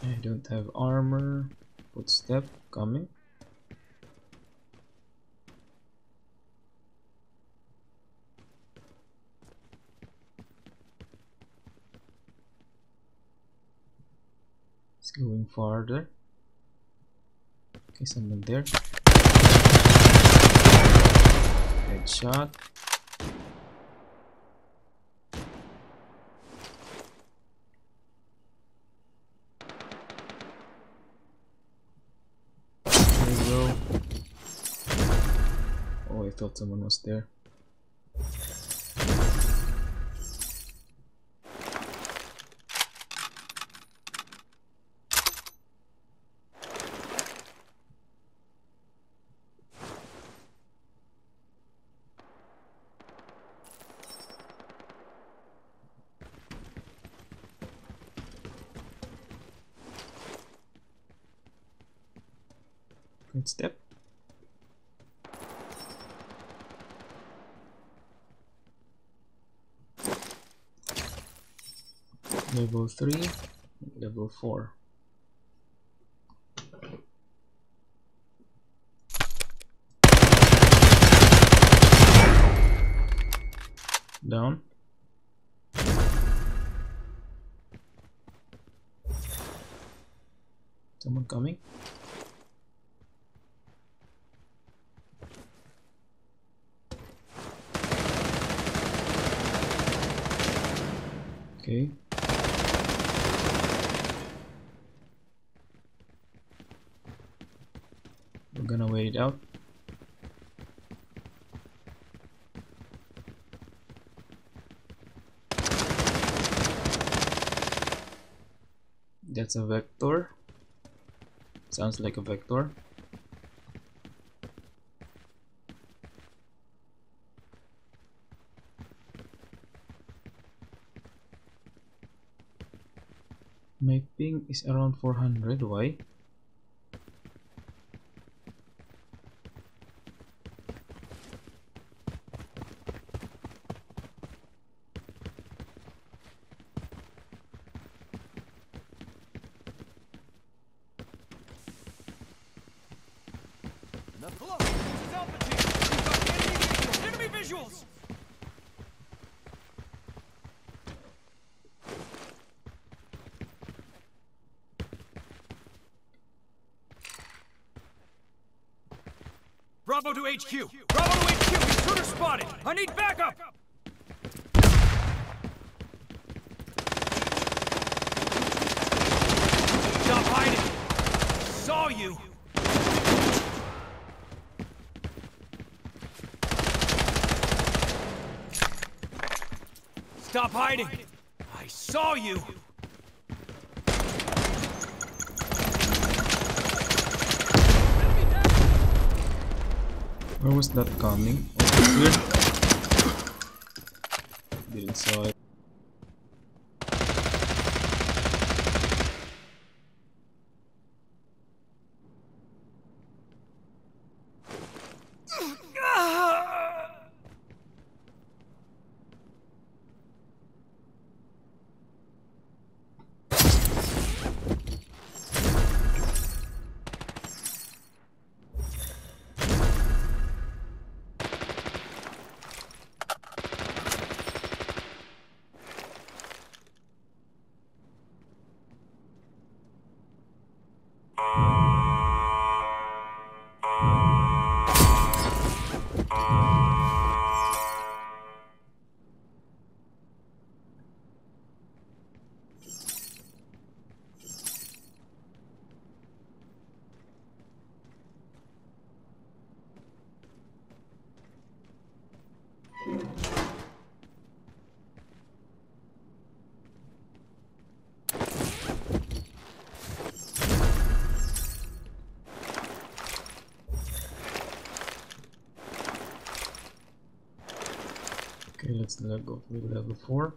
I don't have armor. Footstep coming. It's going farther. Okay, someone there. Headshot. There we go. Oh, I thought someone was there. Good step. Level 3, level 4. Down. Someone coming. Okay. We're gonna wait it out. That's a vector. Sounds like a vector. My ping is around 400. Why? Enemy visuals! Bravo to HQ! Bravo to HQ! Intruder spotted! I need backup! Stop hiding! Saw you! Stop hiding! I saw you! Where was that coming? Oh, here. Didn't saw it. Okay, let's go to level 4.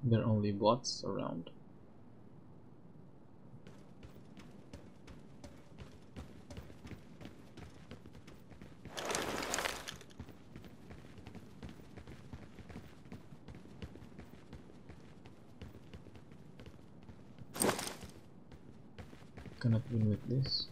There are only bots around. Cannot win with this.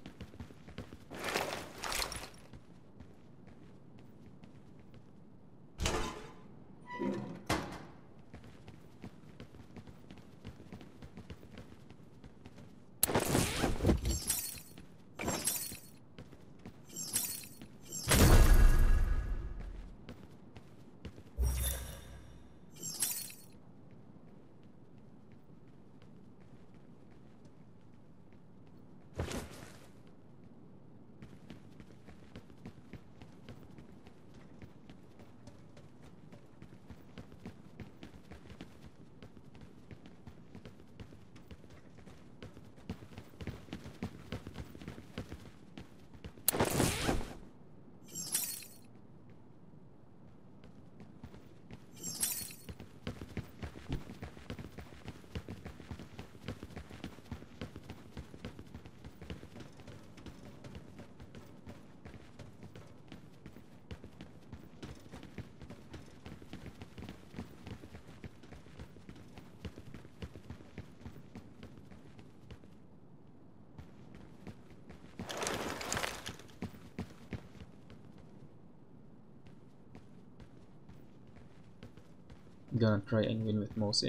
Gonna try and win with Mose.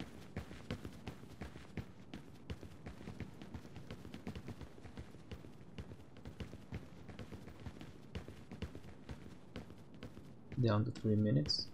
Down to 3 minutes.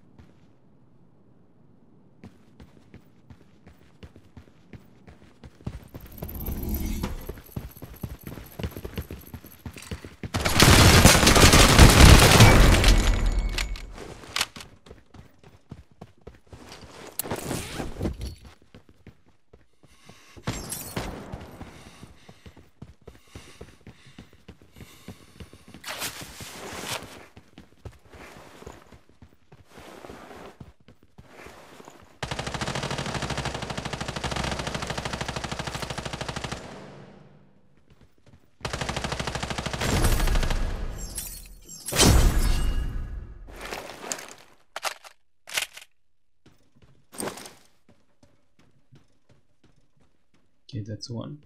Okay, that's one.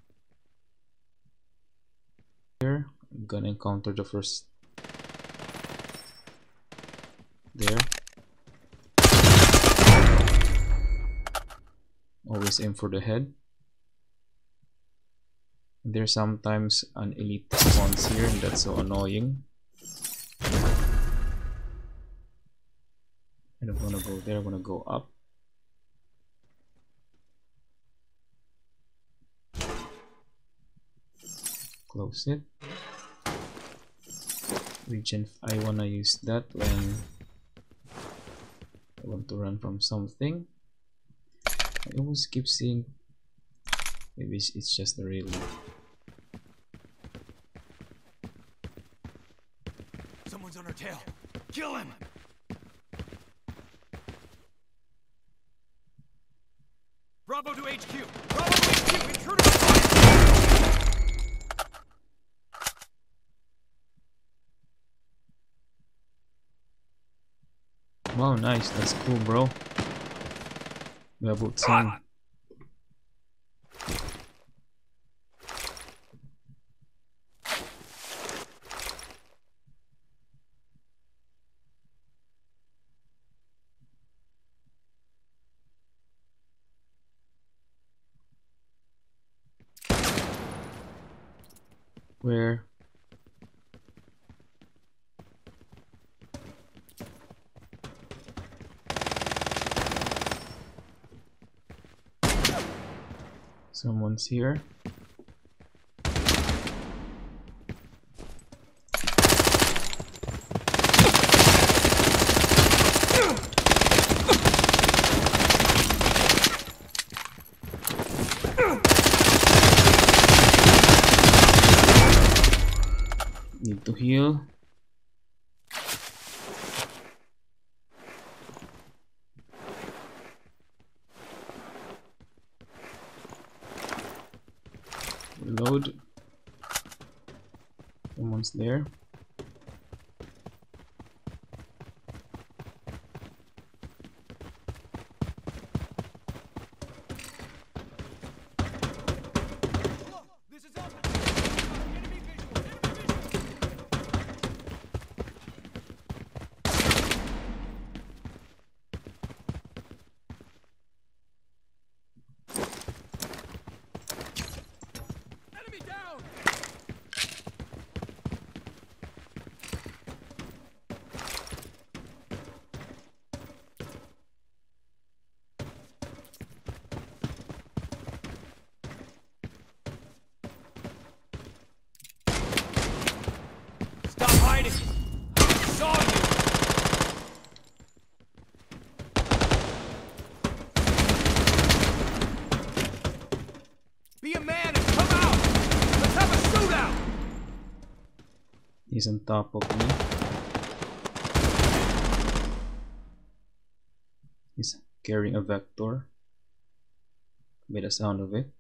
Here, I'm gonna encounter the first. There. Always aim for the head. There's sometimes an elite spawns here, and that's so annoying. I don't wanna go there, I wanna go up. Close it. Regen, I wanna use that when I want to run from something. I always keep seeing, maybe it's just the real. Someone's on our tail. Kill him! Bravo to HQ! Bravo to HQ! Intruder spotted! Wow, nice, that's cool, bro. We have both seen. Where? Someone's here. Need to heal. reload. Someone's there. This is up. Enemy visual. Enemy down. Stop hiding! I saw you! Be a man and come out! Let's have a shootout! He's on top of me. He's carrying a vector. By the sound of it.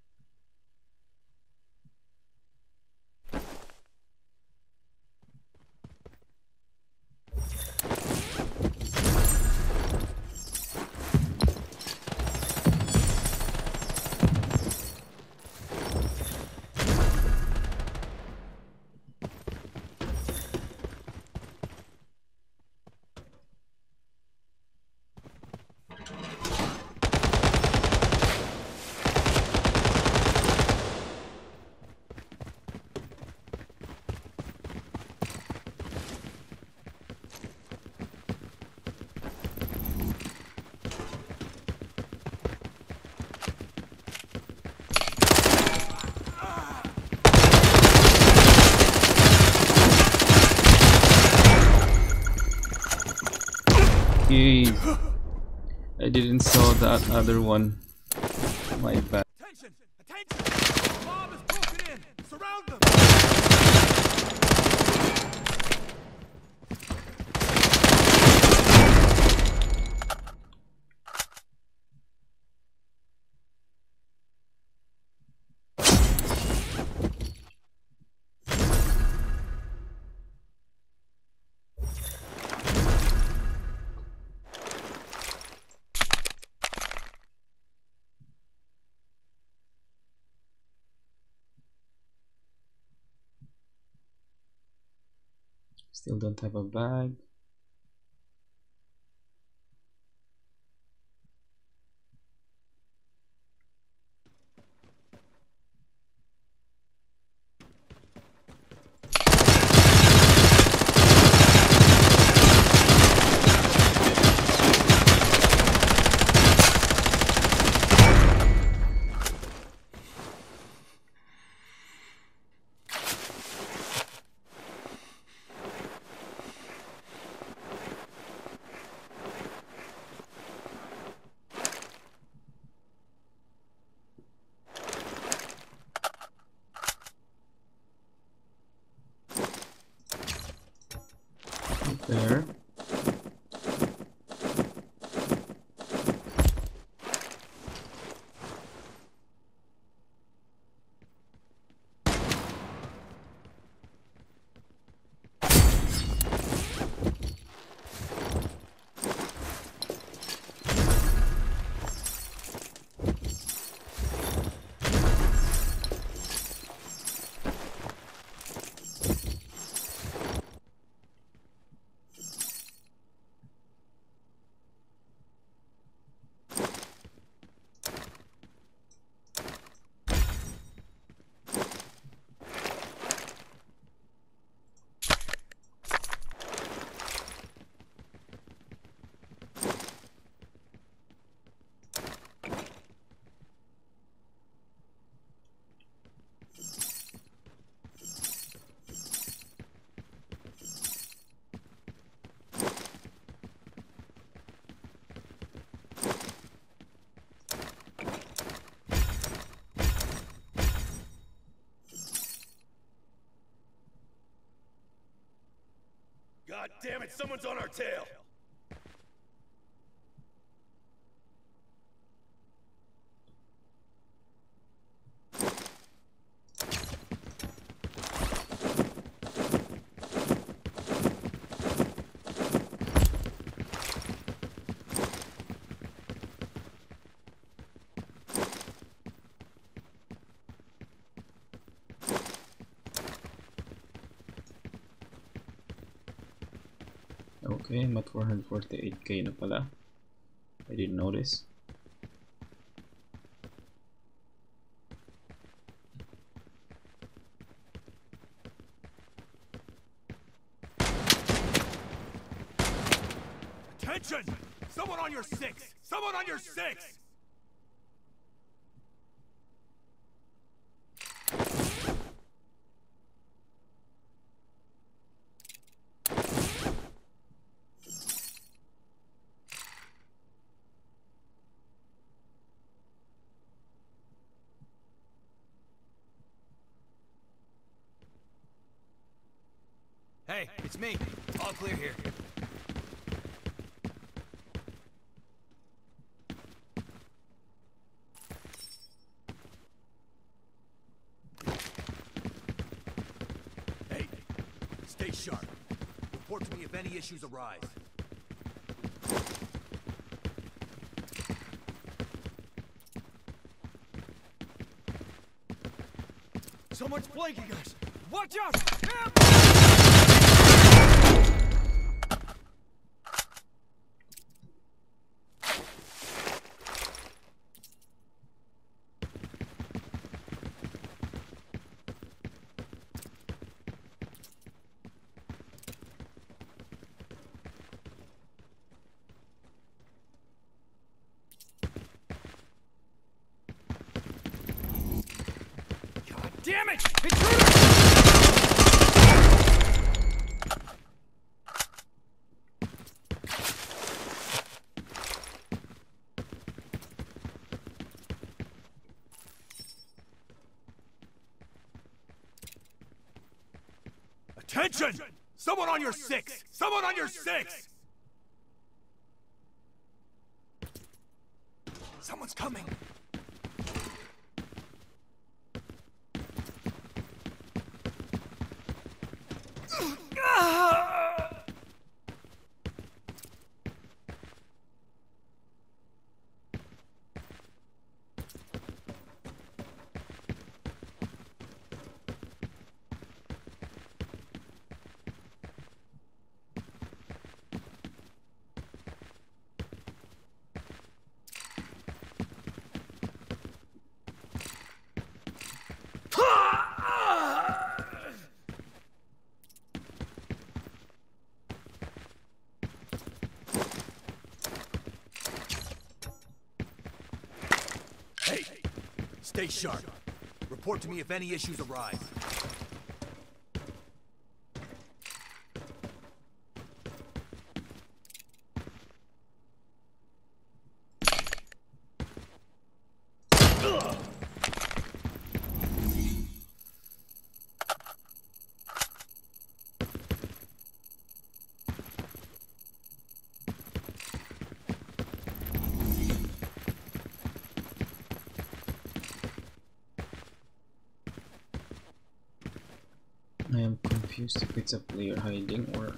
Jeez. I didn't saw that other one. My bad. Attention! Attention! The mob is broken in! Surround them! Still don't have a bag. There. God damn it, someone's on our tail! Okay, I'm at 448k na pala. I didn't notice. Attention! Someone on your six! Someone on your six! Hey, it's me. All clear here. Hey, stay sharp. Report to me if any issues arise. Someone's flanking us! Watch out! God damn it! Intruder! Attention! Someone on your six! Someone on your six! Someone's coming! Hey, stay sharp. Report to me if any issues arise. I am confused if it's a player hiding or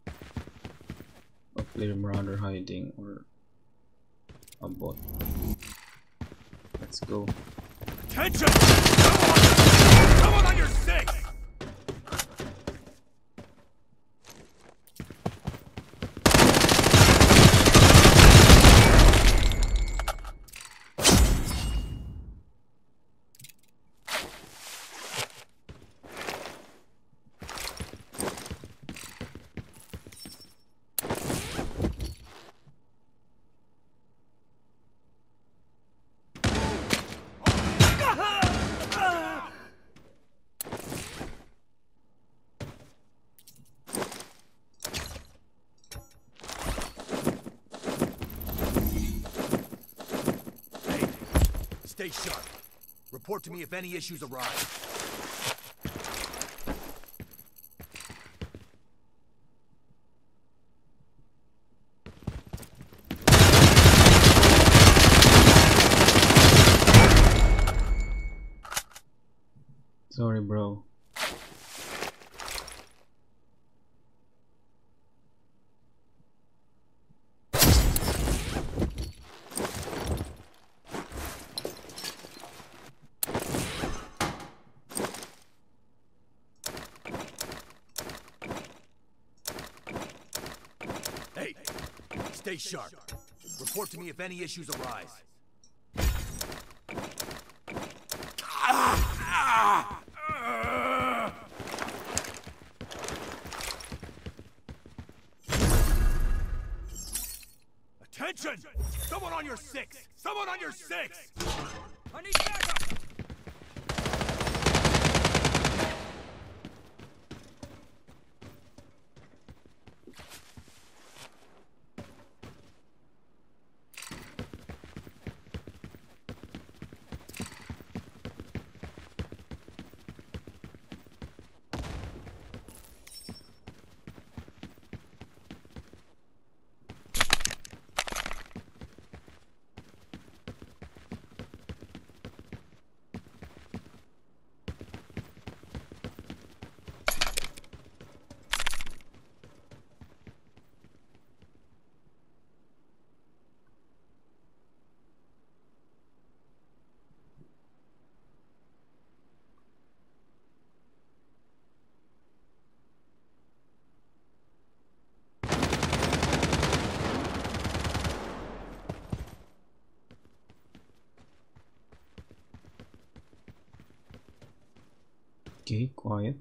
a player marauder hiding or a bot. Let's go. Attention! Someone on your six! Stay sharp. Report to me if any issues arise. Sorry, bro. Stay sharp. Report to me if any issues arise. Attention! Someone on your six! Someone on your six! I need backup! Okay, quiet.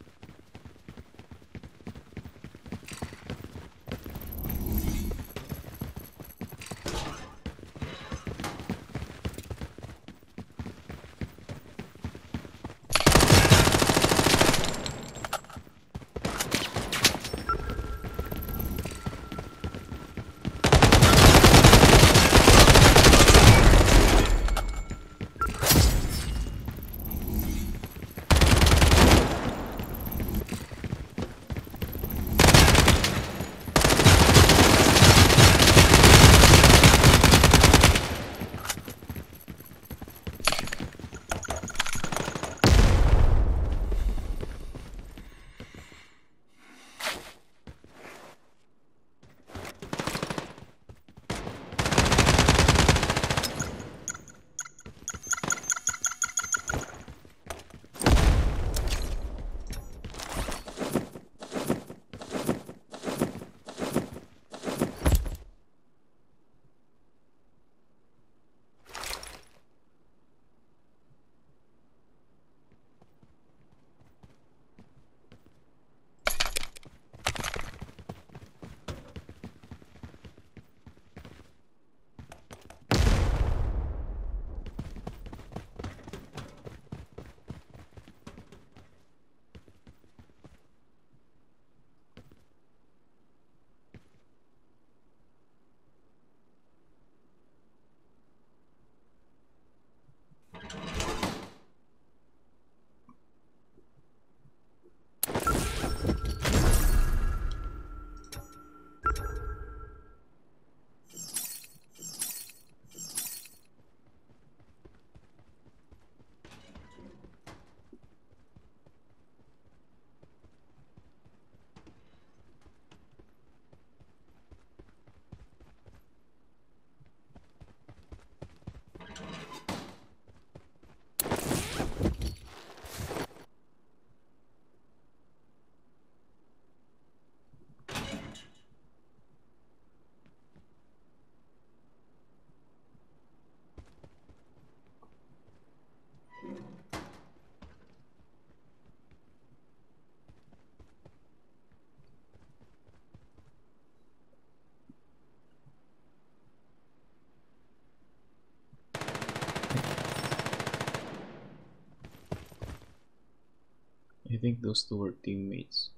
I think those two were teammates.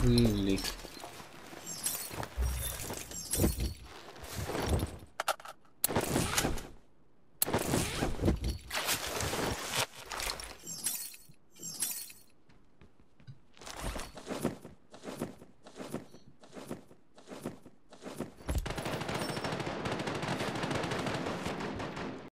Really?